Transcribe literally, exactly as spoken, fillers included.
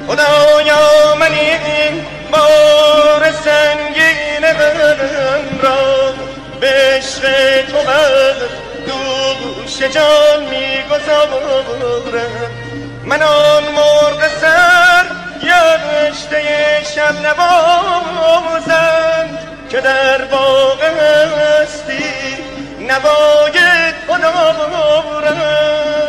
خدایا من این بار سنگین غم را به عشق تو بر دوش جان میگذارم. من آن مرغ سر گشته شب نوازم که در باغ هستی نوای خدا دارم.